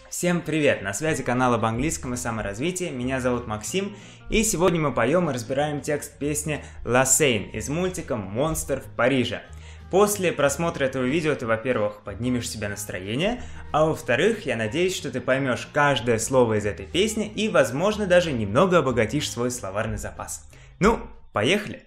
Всем привет! На связи канал об английском и саморазвитии, меня зовут Максим, и сегодня мы поем и разбираем текст песни La Seine из мультика «Монстр в Париже». После просмотра этого видео ты, во-первых, поднимешь себе настроение, а во-вторых, я надеюсь, что ты поймешь каждое слово из этой песни и, возможно, даже немного обогатишь свой словарный запас. Ну, поехали!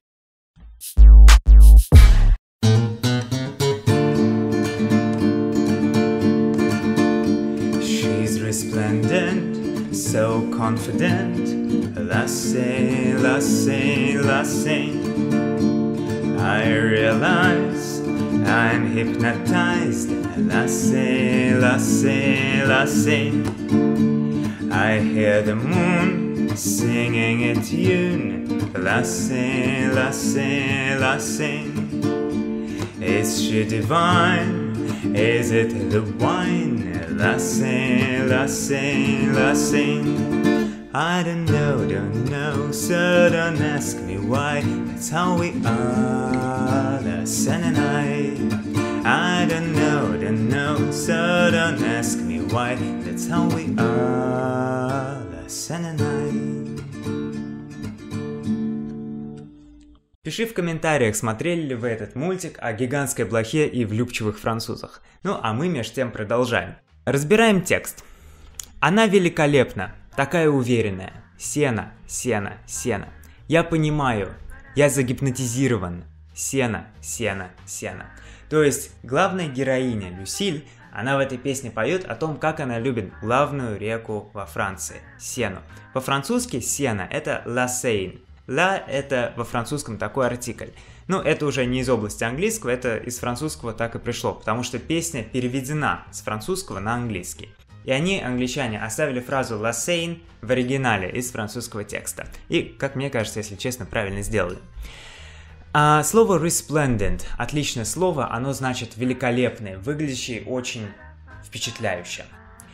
Resplendent, so confident, La Seine, La Seine, La Seine. I realize I'm hypnotized, La Seine, La Seine, La Seine. I hear the moon singing a tune, La Seine, La Seine, La Seine. Is she divine? Is it the wine? La Seine, La Seine, La Seine. I don't know, so don't ask me why. That's how we are, La Seine and I don't know, so don't ask me why. That's how we are, La Seine and I. Пиши в комментариях, смотрели ли вы этот мультик о гигантской блохе и влюбчивых французах. Ну, а мы меж тем продолжаем. Разбираем текст. Она великолепна, такая уверенная. Сена, сена, сена. Я понимаю, я загипнотизирован. Сена, сена, сена. То есть главная героиня Люсиль, она в этой песне поет о том, как она любит главную реку во Франции – Сену. По-французски сена – это La Seine. La – это во французском такой артикль. Ну, это уже не из области английского, это из французского так и пришло, потому что песня переведена с французского на английский. И они, англичане, оставили фразу La Seine в оригинале из французского текста. И, как мне кажется, если честно, правильно сделали. А слово resplendent, отличное слово, оно значит великолепный, выглядящий очень впечатляюще.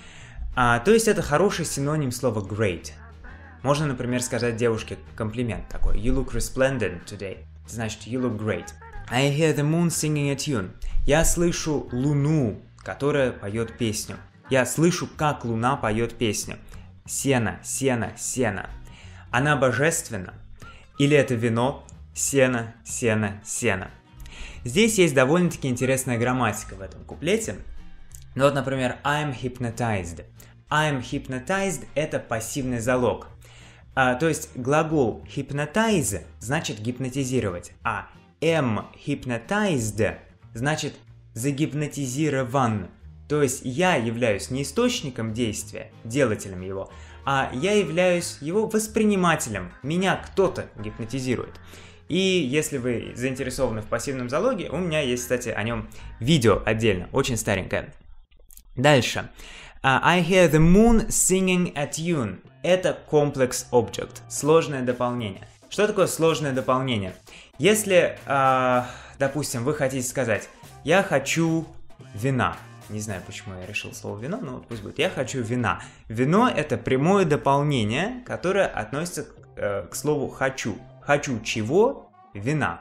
То есть это хороший синоним слова great. Можно, например, сказать девушке комплимент такой. You look resplendent today. Значит, you look great. I hear the moon singing a tune. Я слышу луну, которая поет песню. Я слышу, как луна поет песню. Сена, сена, сена. Она божественна. Или это вино. Сена, сена, сена. Здесь есть довольно-таки интересная грамматика в этом куплете. Ну вот, например, I'm hypnotized. I'm hypnotized – это пассивный залог. То есть глагол hypnotize значит гипнотизировать, а am hypnotized значит загипнотизирован. То есть я являюсь не источником действия, делателем его, а я являюсь его воспринимателем. Меня кто-то гипнотизирует. И если вы заинтересованы в пассивном залоге, у меня есть, кстати, о нем видео отдельно, очень старенькое. Дальше. I hear the moon singing a tune. Это complex object, сложное дополнение. Что такое сложное дополнение? Если, допустим, вы хотите сказать «я хочу вина». Не знаю, почему я решил слово «вино», но пусть будет. «Я хочу вина». Вино – это прямое дополнение, которое относится к слову «хочу». «Хочу чего?» Вина.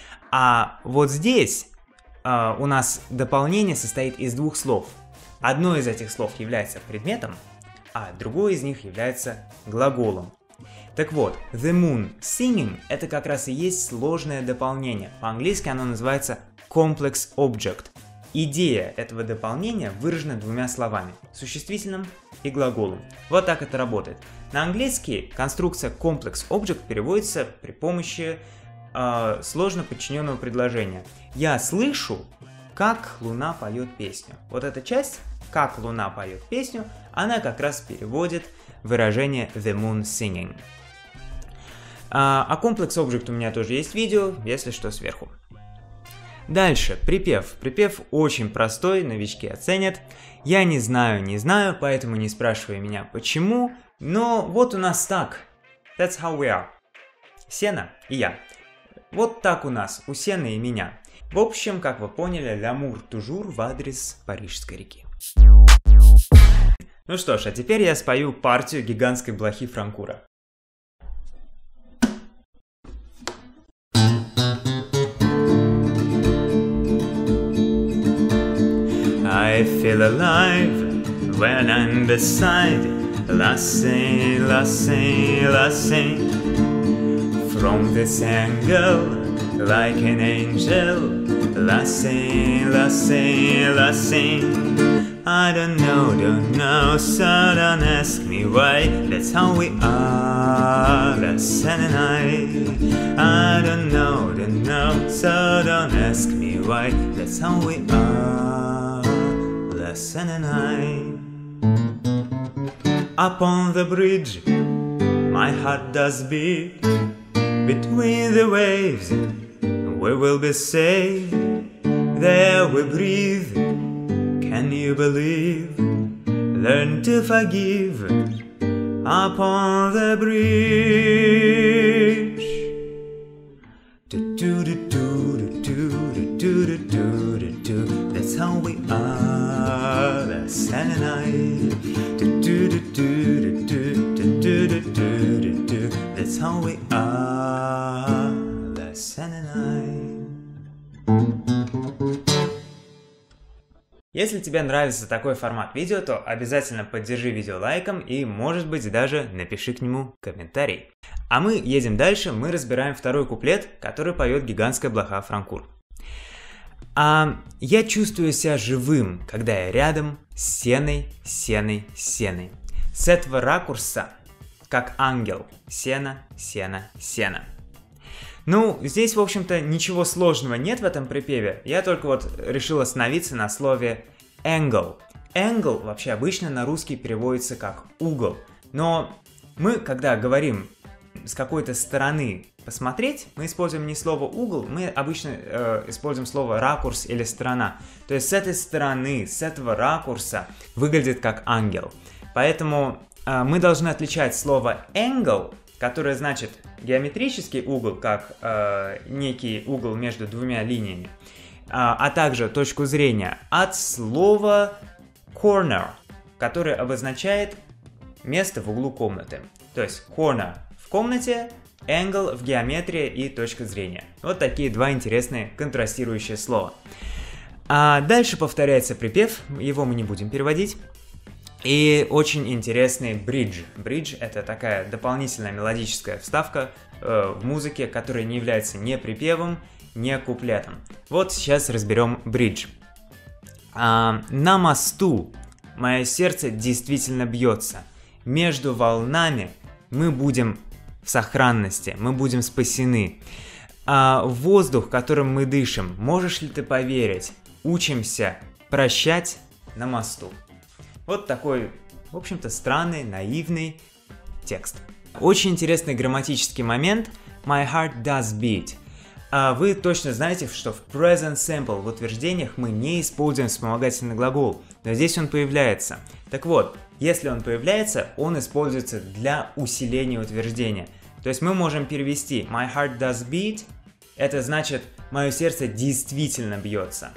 А вот здесь у нас дополнение состоит из двух слов. Одно из этих слов является предметом, а другое из них является глаголом. Так вот, the moon singing – это как раз и есть сложное дополнение. По-английски оно называется complex object. Идея этого дополнения выражена двумя словами – существительным и глаголом. Вот так это работает. На английский конструкция complex object переводится при помощи сложно подчиненного предложения. Я слышу, как луна поет песню. Вот эта часть, как луна поет песню, она как раз переводит выражение the moon singing. А complex object у меня тоже есть видео, если что, сверху. Дальше, припев. Припев очень простой, новички оценят. Я не знаю, поэтому не спрашивай меня почему, но вот у нас так. That's how we are. Сена и я. Вот так у нас, у Сены и меня. В общем, как вы поняли, l'amour toujours в адрес Парижской реки. Ну что ж, а теперь я спою партию гигантской блохи Франкура. I feel alive when I'm beside Lassie, Lassie, Lassie. From this angle, like an angel, Lassie, Lassie, Lassie. I don't know, so don't ask me why. That's how we are, Lassie and I don't know, so don't ask me why. That's how we are, Lassie and I. Up on the bridge, my heart does beat. Between the waves, we will be safe. There we breathe. Can you believe? Learn to forgive. Up on the bridge. That's how we are, the sun and I. That's how we are, the sun and I. Если тебе нравится такой формат видео, то обязательно поддержи видео лайком и, может быть, даже напиши к нему комментарий. А мы едем дальше, мы разбираем второй куплет, который поет гигантская блоха Франкур. Я чувствую себя живым, когда я рядом с сеной, сеной, сеной. С этого ракурса, как ангел. Сена, сена, сена. Ну, здесь, в общем-то, ничего сложного нет в этом припеве. Я только вот решил остановиться на слове angle. Angle вообще обычно на русский переводится как угол. Но мы, когда говорим с какой-то стороны посмотреть, мы используем не слово угол, мы обычно используем слово ракурс или сторона. То есть с этой стороны, с этого ракурса выглядит как ангел. Поэтому мы должны отличать слово angle, которое значит геометрический угол, как некий угол между двумя линиями, а также точку зрения от слова corner, которое обозначает место в углу комнаты. То есть corner в комнате, angle в геометрии и точка зрения. Вот такие два интересные контрастирующие слова. Дальше повторяется припев, его мы не будем переводить. И очень интересный бридж. Бридж — это такая дополнительная мелодическая вставка в музыке, которая не является ни припевом, ни куплетом. Вот сейчас разберем бридж. На мосту мое сердце действительно бьется. Между волнами мы будем в сохранности, мы будем спасены. Воздух, которым мы дышим, можешь ли ты поверить? Учимся прощать на мосту. Вот такой, в общем-то, странный, наивный текст. Очень интересный грамматический момент. My heart does beat. Вы точно знаете, что в present simple в утверждениях мы не используем вспомогательный глагол, но здесь он появляется. Так вот, если он появляется, он используется для усиления утверждения. То есть мы можем перевести My heart does beat, это значит мое сердце действительно бьется.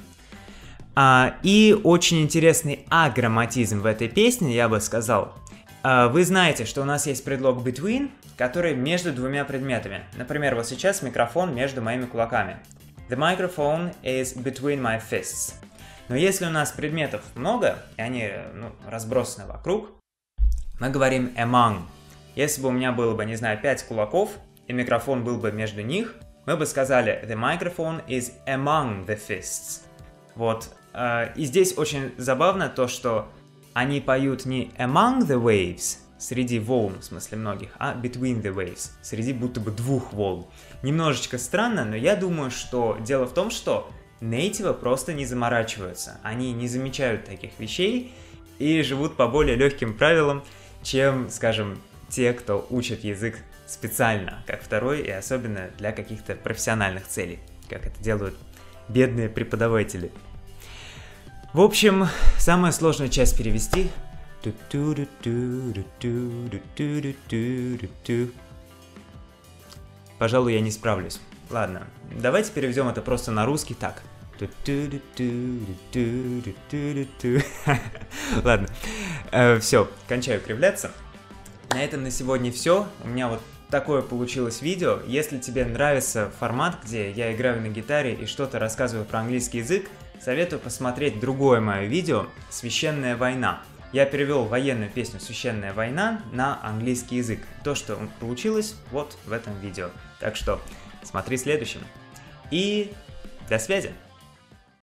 И очень интересный аграмматизм в этой песне, я бы сказал. Вы знаете, что у нас есть предлог between, который между двумя предметами. Например, вот сейчас микрофон между моими кулаками. The microphone is between my fists. Но если у нас предметов много, и они разбросаны вокруг, мы говорим among. Если бы у меня было бы, не знаю, 5 кулаков, и микрофон был бы между них, мы бы сказали The microphone is among the fists. Вот. И здесь очень забавно то, что они поют не among the waves, среди волн, в смысле многих, а between the waves, среди будто бы двух волн. Немножечко странно, но я думаю, что дело в том, что нейтивы просто не заморачиваются. Они не замечают таких вещей и живут по более легким правилам, чем, скажем, те, кто учит язык специально, как второй, и особенно для каких-то профессиональных целей, как это делают бедные преподаватели. В общем, самая сложная часть перевести. Пожалуй, я не справлюсь. Ладно, давайте переведем это просто на русский так. Ладно, все, кончаю кривляться. На этом на сегодня все. У меня вот такое получилось видео. Если тебе нравится формат, где я играю на гитаре и что-то рассказываю про английский язык, советую посмотреть другое мое видео «Священная война». Я перевел военную песню «Священная война» на английский язык. То, что получилось, вот в этом видео. Так что смотри следующим. И до связи!